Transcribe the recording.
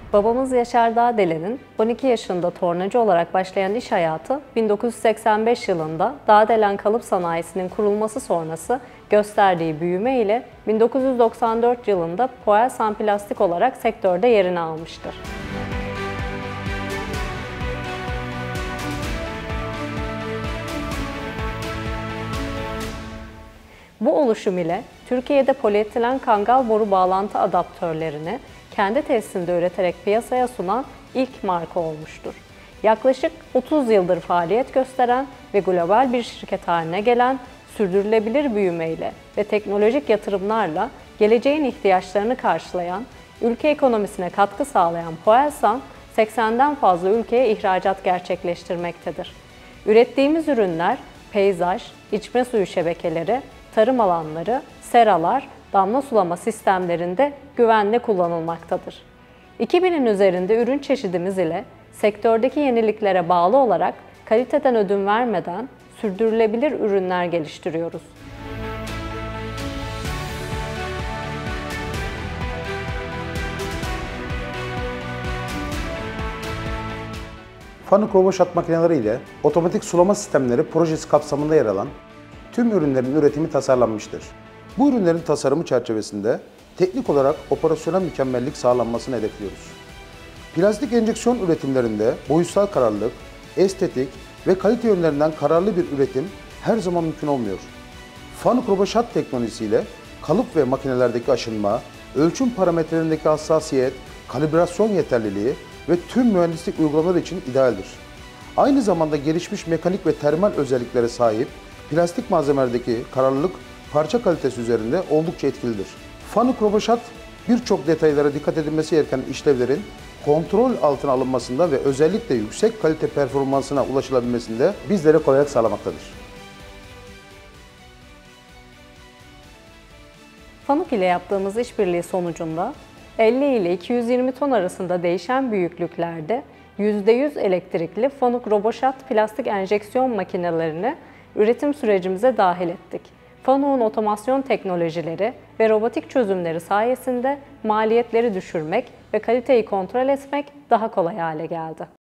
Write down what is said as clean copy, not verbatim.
Babamız Yaşar Dağdelen'in 12 yaşında tornacı olarak başlayan iş hayatı 1985 yılında Dağdelen Kalıp Sanayisi'nin kurulması sonrası gösterdiği büyüme ile 1994 yılında Poelsan Plastic olarak sektörde yerini almıştır. Bu oluşum ile Türkiye'de polietilen kangal boru bağlantı adaptörlerini kendi tesisinde üreterek piyasaya sunan ilk marka olmuştur. Yaklaşık 30 yıldır faaliyet gösteren ve global bir şirket haline gelen, sürdürülebilir büyümeyle ve teknolojik yatırımlarla geleceğin ihtiyaçlarını karşılayan, ülke ekonomisine katkı sağlayan Poelsan, 80'den fazla ülkeye ihracat gerçekleştirmektedir. Ürettiğimiz ürünler, peyzaj, içme suyu şebekeleri, tarım alanları, seralar, damla sulama sistemlerinde güvenle kullanılmaktadır. 2000'in üzerinde ürün çeşidimiz ile sektördeki yeniliklere bağlı olarak kaliteden ödün vermeden sürdürülebilir ürünler geliştiriyoruz. FANUC ROBOSHOT makineleri ile otomatik sulama sistemleri projesi kapsamında yer alan tüm ürünlerin üretimi tasarlanmıştır. Bu ürünlerin tasarımı çerçevesinde teknik olarak operasyonel mükemmellik sağlanmasını hedefliyoruz. Plastik enjeksiyon üretimlerinde boyutsal kararlılık, estetik ve kalite yönlerinden kararlı bir üretim her zaman mümkün olmuyor. FANUC ROBOSHOT teknolojisiyle kalıp ve makinelerdeki aşınma, ölçüm parametrelerindeki hassasiyet, kalibrasyon yeterliliği ve tüm mühendislik uygulamaları için idealdir. Aynı zamanda gelişmiş mekanik ve termal özelliklere sahip plastik malzemelerdeki kararlılık parça kalitesi üzerinde oldukça etkilidir. FANUC ROBOSHOT birçok detaylara dikkat edilmesi gereken işlevlerin kontrol altına alınmasında ve özellikle yüksek kalite performansına ulaşılabilmesinde bizlere kolaylık sağlamaktadır. FANUC ile yaptığımız işbirliği sonucunda 50 ile 220 ton arasında değişen büyüklüklerde %100 elektrikli FANUC ROBOSHOT plastik enjeksiyon makinelerini üretim sürecimize dahil ettik. FANUC'un otomasyon teknolojileri ve robotik çözümleri sayesinde maliyetleri düşürmek ve kaliteyi kontrol etmek daha kolay hale geldi.